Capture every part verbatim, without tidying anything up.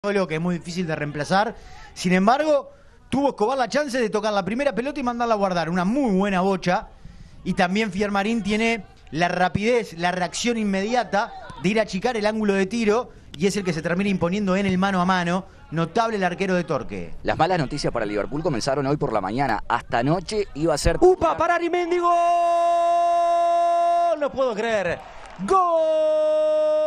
Lo que es muy difícil de reemplazar. Sin embargo, tuvo Escobar la chance de tocar la primera pelota y mandarla a guardar. Una muy buena bocha. Y también Fiermarín tiene la rapidez, la reacción inmediata de ir a achicar el ángulo de tiro. Y es el que se termina imponiendo en el mano a mano. Notable el arquero de Torque. Las malas noticias para Liverpool comenzaron hoy por la mañana. Hasta anoche iba a ser... ¡Upa! ¡Para Arimendi! ¡Gol! No puedo creer. ¡Gol!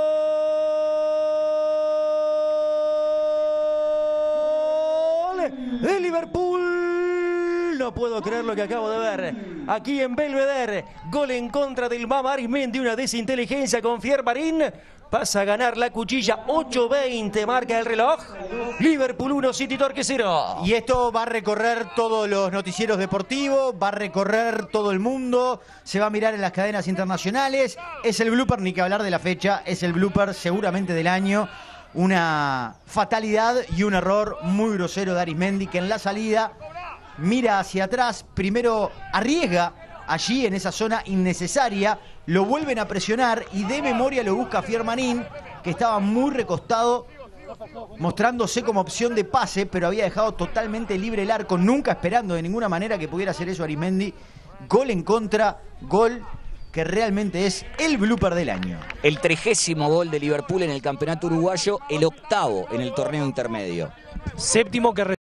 De Liverpool. No puedo creer lo que acabo de ver. Aquí en Belvedere, gol en contra del Mama Arizmendi, una desinteligencia con Fiermarín. Pasa a ganar la cuchilla. Ocho veinte marca el reloj. Liverpool uno, City Torque cero. Y esto va a recorrer todos los noticieros deportivos, va a recorrer todo el mundo, se va a mirar en las cadenas internacionales. Es el blooper, ni que hablar de la fecha, es el blooper seguramente del año. Una fatalidad y un error muy grosero de Arizmendi, que en la salida mira hacia atrás, primero arriesga allí en esa zona innecesaria, lo vuelven a presionar y de memoria lo busca Fiermarín, que estaba muy recostado, mostrándose como opción de pase, pero había dejado totalmente libre el arco, nunca esperando de ninguna manera que pudiera hacer eso Arizmendi. Gol en contra, gol que realmente es el blooper del año. El trigésimo gol de Liverpool en el campeonato uruguayo, el octavo en el torneo intermedio. Séptimo que